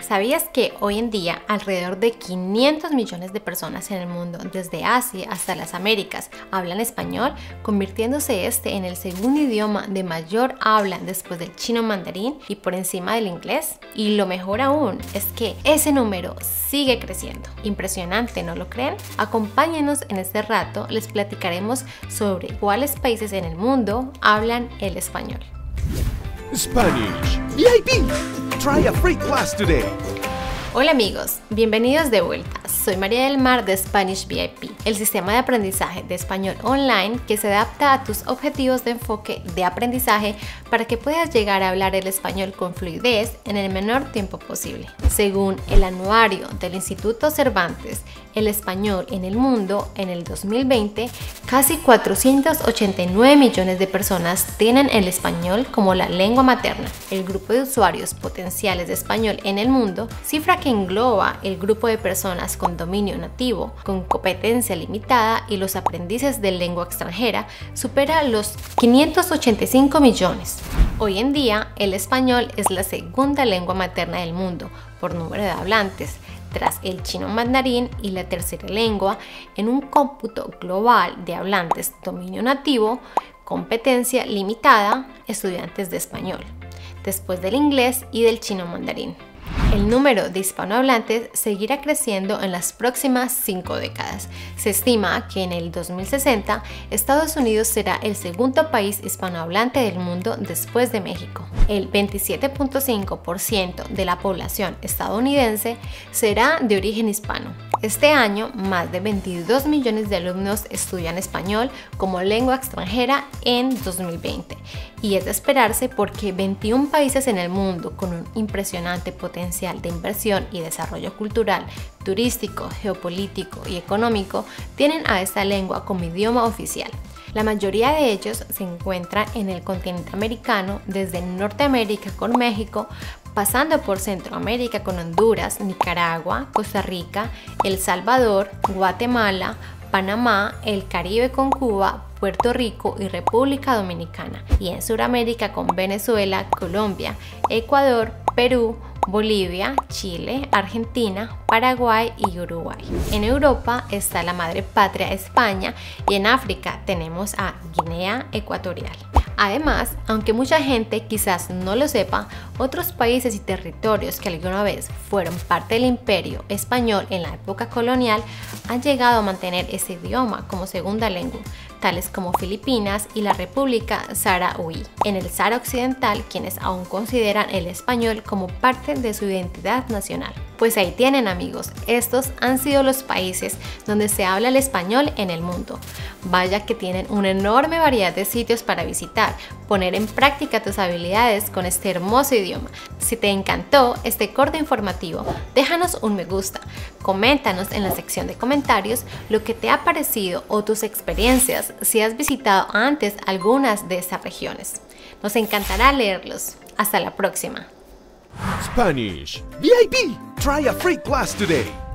¿Sabías que hoy en día alrededor de 500 millones de personas en el mundo, desde Asia hasta las Américas, hablan español, convirtiéndose este en el segundo idioma de mayor habla después del chino mandarín y por encima del inglés? Y lo mejor aún es que ese número sigue creciendo. Impresionante, ¿no lo creen? Acompáñenos en este rato, les platicaremos sobre cuáles países en el mundo hablan el español. Spanish VIP. Try a free class today. Hola amigos, bienvenidos de vuelta. Soy María del Mar de Spanish VIP, el sistema de aprendizaje de español online que se adapta a tus objetivos de enfoque de aprendizaje para que puedas llegar a hablar el español con fluidez en el menor tiempo posible. Según el anuario del Instituto Cervantes, el español en el mundo en el 2020, casi 489 millones de personas tienen el español como la lengua materna. El grupo de usuarios potenciales de español en el mundo, cifra que engloba el grupo de personas con dominio nativo, con competencia limitada y los aprendices de lengua extranjera, supera los 585 millones. Hoy en día, el español es la segunda lengua materna del mundo por número de hablantes, tras el chino mandarín, y la tercera lengua en un cómputo global de hablantes dominio nativo, competencia limitada, estudiantes de español, después del inglés y del chino mandarín. El número de hispanohablantes seguirá creciendo en las próximas 5 décadas. Se estima que en el 2060 Estados Unidos será el segundo país hispanohablante del mundo después de México. El 27.5% de la población estadounidense será de origen hispano. Este año, más de 22 millones de alumnos estudian español como lengua extranjera en 2020, y es de esperarse porque 21 países en el mundo con un impresionante potencial de inversión y desarrollo cultural, turístico, geopolítico y económico tienen a esta lengua como idioma oficial. La mayoría de ellos se encuentran en el continente americano, desde Norteamérica con México, pasando por Centroamérica con Honduras, Nicaragua, Costa Rica, El Salvador, Guatemala, Panamá, el Caribe con Cuba, Puerto Rico y República Dominicana, y en Sudamérica con Venezuela, Colombia, Ecuador, Perú, Bolivia, Chile, Argentina, Paraguay y Uruguay. En Europa está la madre patria España, y en África tenemos a Guinea Ecuatorial. Además, aunque mucha gente quizás no lo sepa, otros países y territorios que alguna vez fueron parte del imperio español en la época colonial han llegado a mantener ese idioma como segunda lengua, tales como Filipinas y la República Saharaui. En el Sahara Occidental, quienes aún consideran el español como parte de su identidad nacional. Pues ahí tienen amigos, estos han sido los países donde se habla el español en el mundo. Vaya que tienen una enorme variedad de sitios para visitar, poner en práctica tus habilidades con este hermoso idioma. Si te encantó este corto informativo, déjanos un me gusta, coméntanos en la sección de comentarios lo que te ha parecido o tus experiencias si has visitado antes algunas de estas regiones. Nos encantará leerlos. Hasta la próxima. Spanish VIP. Try a free class today.